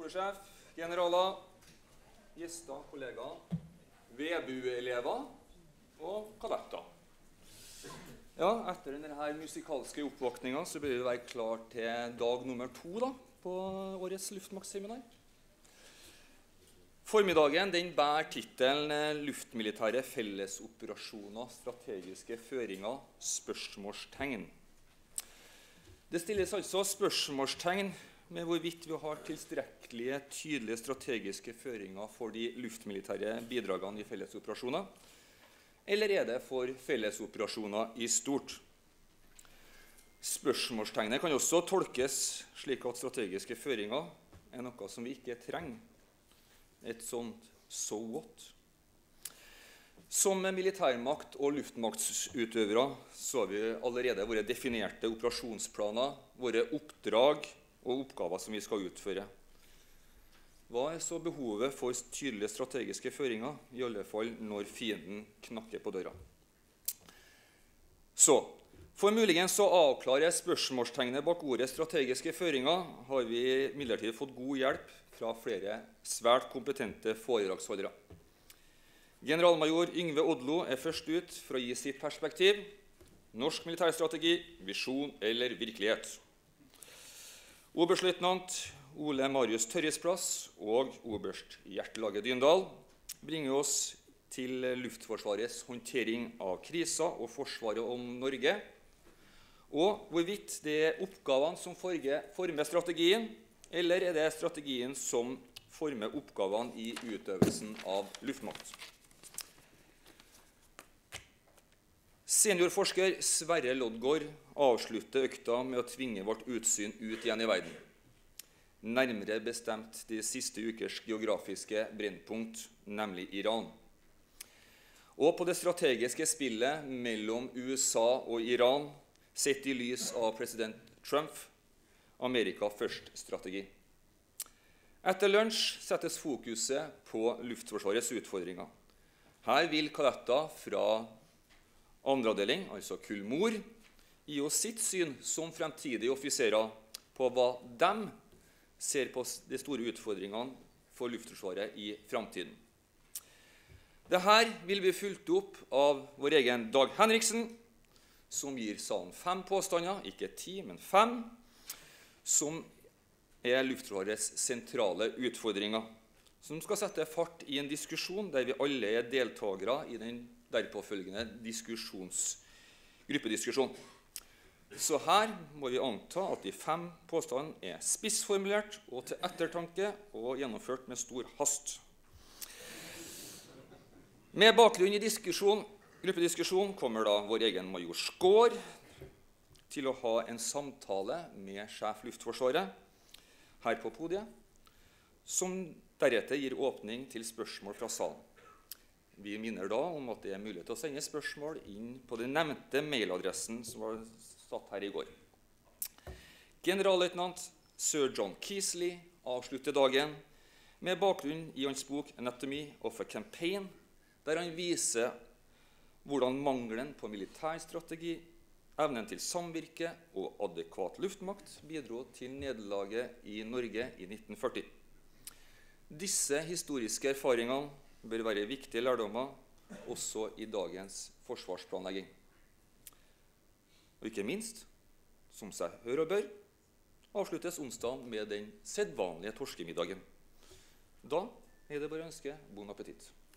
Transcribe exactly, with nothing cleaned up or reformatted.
Forsvarssjef, generaler, gjester, kollegaer, V B U-elever og kadetter. Ja, etter denne musikalske oppvåkningen så bør vi være klar til dag nummer to da, på årets luftmaktseminar. Formiddagen den bærer titelen Luftmilitære fellesoperasjoner, strategiske føringer, spørsmålstegn. Det stilles altså spørsmålstegn med hvorvidt vi har tilstrekkelige, tydelige strategiske føringer for de luftmilitære bidragene i fellesoperasjoner, eller er det for fellesoperasjoner i stort? Spørsmålstegnet kan også tolkes slik at strategiske føringer er noe som vi ikke trenger. Et sånt so what. Som militærmakt og luftmaktsutøvere så har vi allerede våre definerte operasjonsplaner, våre oppdrag og oppgaver som vi skal utføre. Hva er så behovet for tydelige strategiske føringer, i alle fall når fienden knakker på døra? Så, for muligens å avklare spørsmålstegnet bak ordet strategiske føringer, har vi imidlertid fått god hjelp fra flere svært kompetente foredragsholdere. Generalmajor Yngve Odlo er først ut for å gi sitt perspektiv. Norsk militærstrategi, visjon eller virkelighet. Oberstløytnant Ole Marius Tørjesplass og oberst Gjert Lage Dyndal bringer oss til Luftforsvarets håndtering av kriser og forsvaret om Norge, og hvorvidt det er oppgavene som former strategien, eller er det strategien som former oppgavene i utøvelsen av luftmakt. Seniorforsker Sverre Lodgaard avslutter økta med å tvinge vårt utsyn ut igjen i verden. Nærmere bestemt de siste ukers geografiske brennpunkt, nemlig Iran. Og på det strategiske spillet mellom U S A og Iran, sett i lys av president Trump, Amerika først-strategi. Etter lunsj settes fokuset på Luftforsvarets utfordringer. Her vil kadetter fra andre avdeling, altså Kull-Mor, gi oss sitt syn som fremtidige offiserer på hva de ser på de store utfordringene for Luftforsvaret i fremtiden. Dette vil bli fulgt opp av vår egen Dag Henriksen, som gir salen fem påstander, ikke ti, men fem, som er Luftforsvarets sentrale utfordringer, som skal sette fart i en diskusjon der vi alle er deltagere i den derpåfølgende gruppediskusjon. Så her må vi anta at de fem påstandene er spissformulert og til ettertanke og gjennomført med stor hast. Med bakgrunn i diskusjon, gruppediskusjon kommer da vår egen major Skår til å ha en samtale med sjef Luftforsvaret her på podiet, som deretter gir åpning til spørsmål fra salen. Vi minner da om at det er mulig til å sende spørsmål inn på den nevnte mailadressen som var satt her i går. Generalløytnant Sir John Keasley avslutter dagen med bakgrunn i hans bok Anatomy of a Campaign, der han viser hvordan mangelen på militærstrategi, evnen til samvirke og adekvat luftmakt bidro til nederlaget i Norge i nitten førti. Disse historiske erfaringene bør være viktige lærdommer også i dagens forsvarsplanlegging. Og ikke minst, som seg hør og bør, avsluttes onsdagen med den sedvanlige torskemiddagen. Da er det bare å ønske bon appetitt.